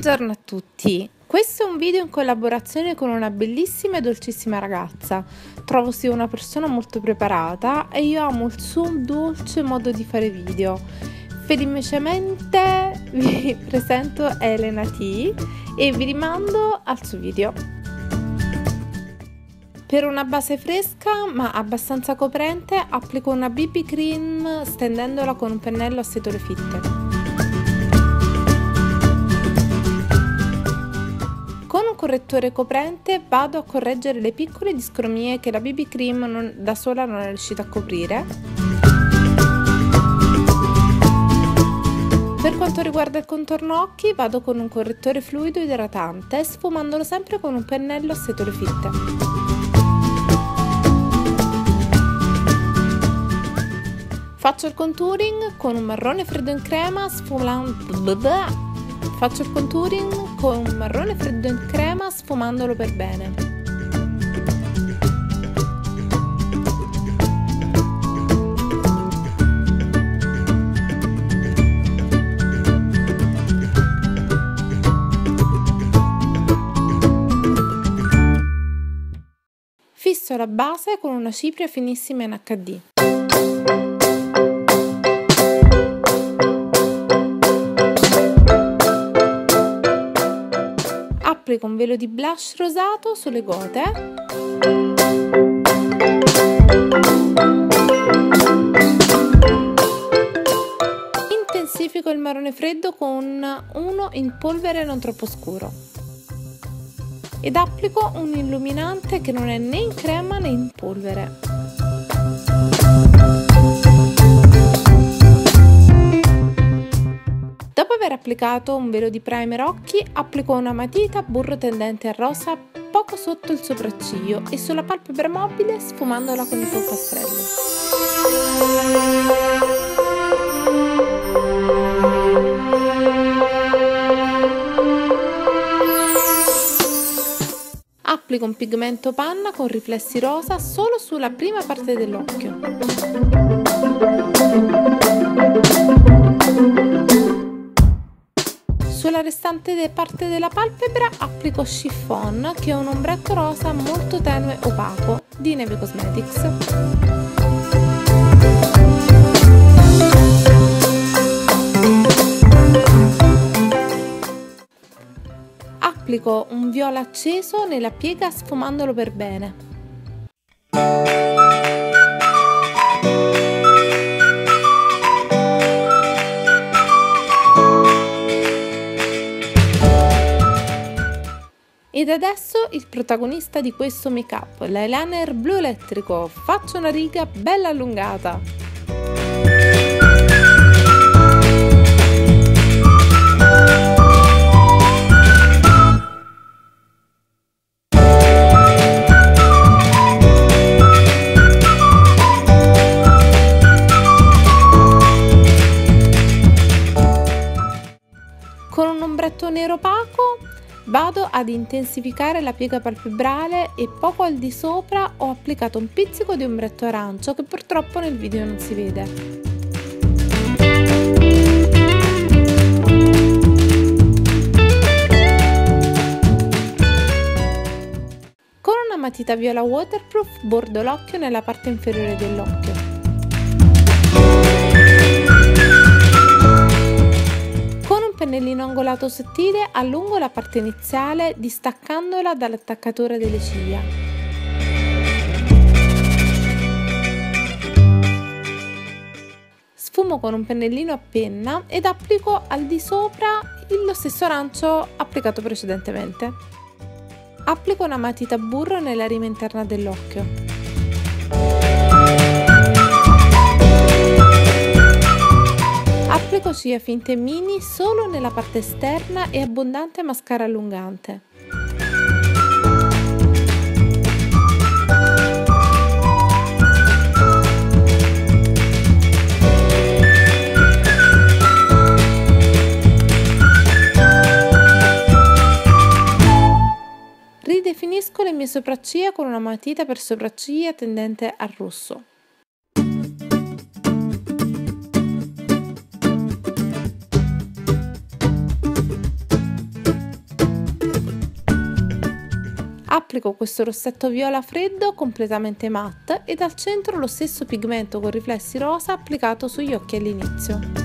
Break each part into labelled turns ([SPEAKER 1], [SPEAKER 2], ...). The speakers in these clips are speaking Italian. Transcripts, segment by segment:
[SPEAKER 1] Buongiorno a tutti, questo è un video in collaborazione con una bellissima e dolcissima ragazza. Trovo sia una persona molto preparata e io amo il suo dolce modo di fare video. Felicemente vi presento Elena T e vi rimando al suo video. Per una base fresca ma abbastanza coprente applico una BB cream stendendola con un pennello a setole fitte. Con un correttore coprente vado a correggere le piccole discromie che la BB cream da sola non è riuscita a coprire. Per quanto riguarda il contorno occhi vado con un correttore fluido idratante sfumandolo sempre con un pennello a setole fitte. Faccio il contouring con un marrone freddo in crema sfumandolo per bene. Fisso la base con una cipria finissima in HD. Applico un velo di blush rosato sulle gote. Intensifico il marrone freddo con uno in polvere non troppo scuro. Ed applico un illuminante che non è né in crema né in polvere. Dopo aver applicato un velo di primer occhi, applico una matita burro tendente a rosa poco sotto il sopracciglio e sulla palpebra mobile sfumandola con i polpastrelli. Applico un pigmento panna con riflessi rosa solo sulla prima parte dell'occhio. Sulla restante parte della palpebra applico Chiffon, che è un ombretto rosa molto tenue e opaco di Neve Cosmetics. Applico un viola acceso nella piega sfumandolo per bene. Ed adesso il protagonista di questo make up, l'eyeliner blu elettrico. Faccio una riga bella allungata. Con un ombretto nero opaco vado ad intensificare la piega palpebrale e poco al di sopra ho applicato un pizzico di ombretto arancio che purtroppo nel video non si vede. Con una matita viola waterproof bordo l'occhio nella parte inferiore dell'occhio. Pennellino angolato sottile allungo la parte iniziale distaccandola dall'attaccatura delle ciglia. Sfumo con un pennellino a penna ed applico al di sopra lo stesso arancio applicato precedentemente. Applico una matita burro nella rima interna dell'occhio. Applico ciglia finte mini solo nella parte esterna e abbondante mascara allungante. Ridefinisco le mie sopracciglia con una matita per sopracciglia tendente al rosso. applico questo rossetto viola freddo completamente matte ed al centro lo stesso pigmento con riflessi rosa applicato sugli occhi all'inizio.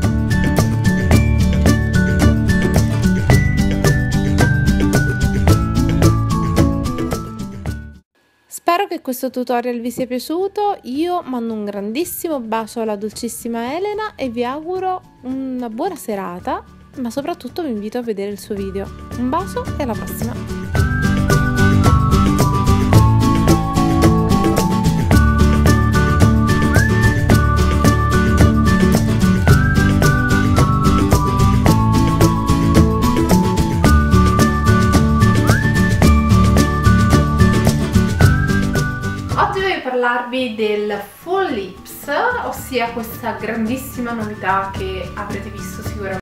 [SPEAKER 1] Spero che questo tutorial vi sia piaciuto, io mando un grandissimo bacio alla dolcissima Elena e vi auguro una buona serata, ma soprattutto vi invito a vedere il suo video. Un bacio e alla prossima! Parlarvi del Full Lips, ossia questa grandissima novità che avrete visto sicuramente